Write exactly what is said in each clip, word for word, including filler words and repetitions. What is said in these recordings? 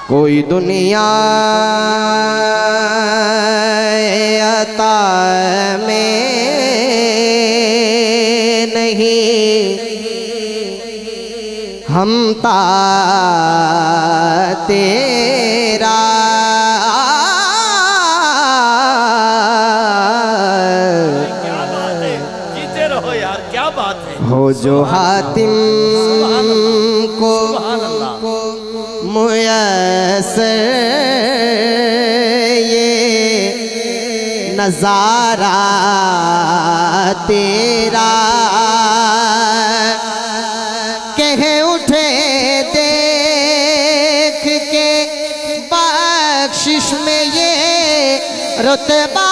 کوئی دنیا عطا میں نہیں، ہم تا تیرا ہو جو حاتم کو میسر یہ نظارہ تیرا، کہہ اٹھے دیکھ کے بخشش میں یہ رتبہ،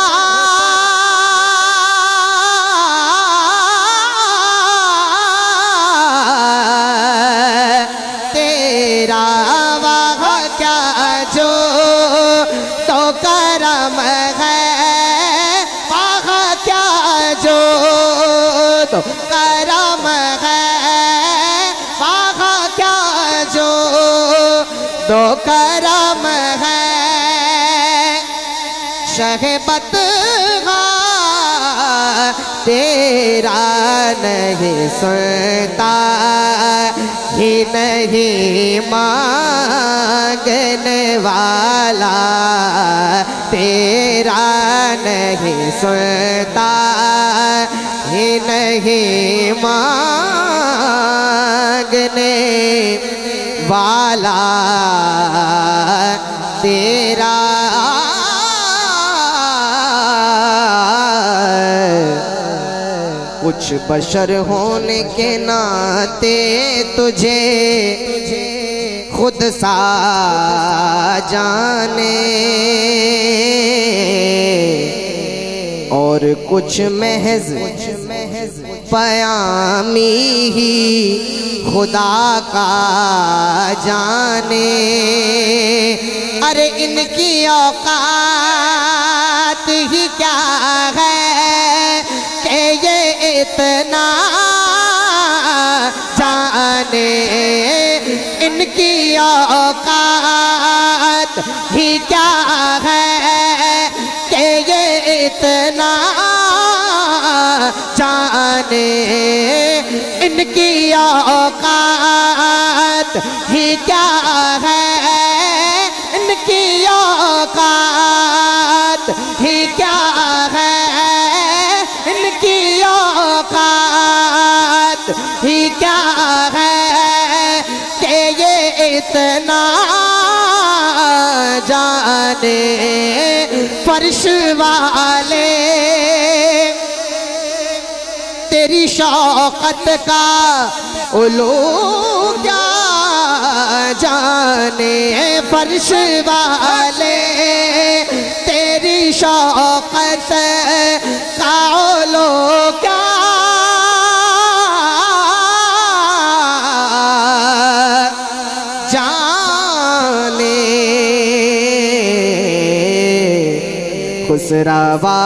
کرم ہے وہاں کیا جو تو کرم ہے، شہبت تیرا نہیں سنتا ہی نہیں مانگنے والا، تیرا نہیں سنتا ہی نہیں مانگنے والا، تیرا کچھ بشر ہونے کے ناتے تجھے خود سا جانے، اور کچھ محض پیامی ہی خدا کا جانے، ارے ان کی اوقات ہی کیا ہے کہ یہ اتنا جانے، ان کی اوقات ہی کیا ہے کہ یہ اتنا جانے، ان کی اوقات ہی کیا ہے، ان کی اوقات ہی کیا ہے، ان کی اوقات ہی کیا ہے کہ یہ اتنا جانے، فرش والے تیری شوقت کا علو کیا جانے، فرش والے تیری شوقت کا علو کیا جانے، خسروا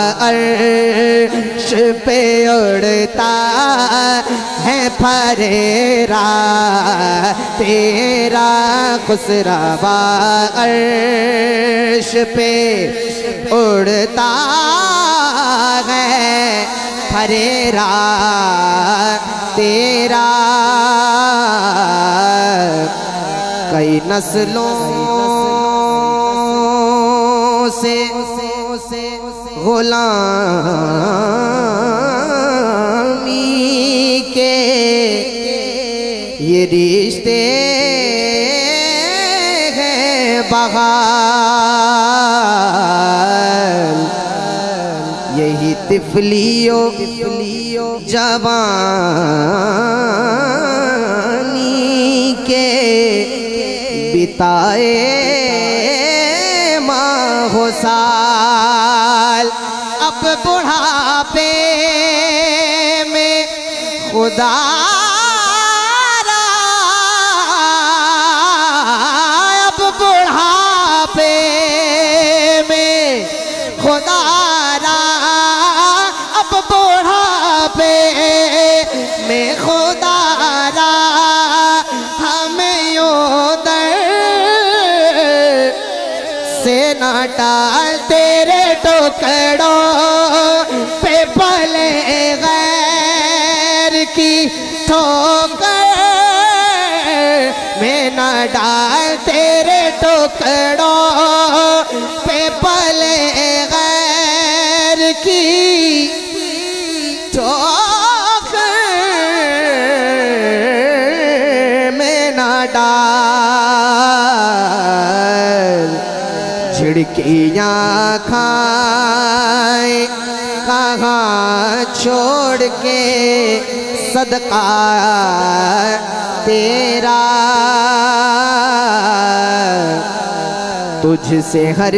عرش پہ اڑتا ہے پھریرا تیرا، خسروا عرش پہ اڑتا ہے پھریرا تیرا، کئی نسلوں سے غلامی کے یہ رشتے ہیں بحال، یہی طفلیوں جوانی کے بتائے ماہ و سال، اب بڑھاپے میں خدا را، اب بڑھاپے میں خدا را، اب بڑھاپے میں خدا را، ہمیں یوں در سے نہ ڈال تیرے ٹکڑوں پہ پلے غیر کی ٹھوکر میں نہ ڈال تیرے ٹکڑوں پہ پلے غیر کی ٹھوکر میں نہ ڈال جھڑکیاں کھائیں کہاں چھوڑ کے صدقہ تیرا تجھ سے ہر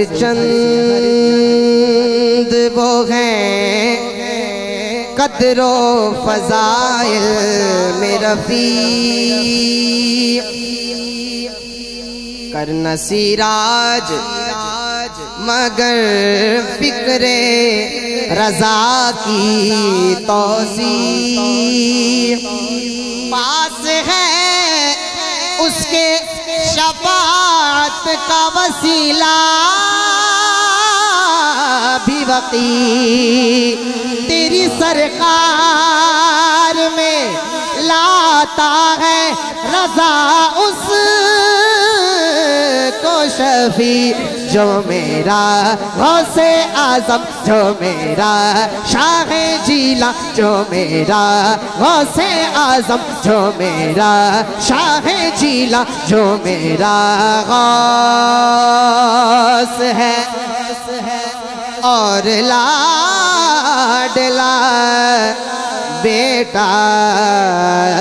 چند وہ ہیں قدر و فضائل میں رفیع کرنا سیراج مگر فکر رضا کی توسیع پاس ہے اس کے شفاعت کا وسیلہ بھی وقی تیری سرکار میں لاتا ہے رضا اس کو شفیع جو میرا غوث اعظم جو میرا شاہ جیلا جو میرا غوث اعظم جو میرا شاہ جیلا جو میرا غوث ہے اور لاڈلا بیٹا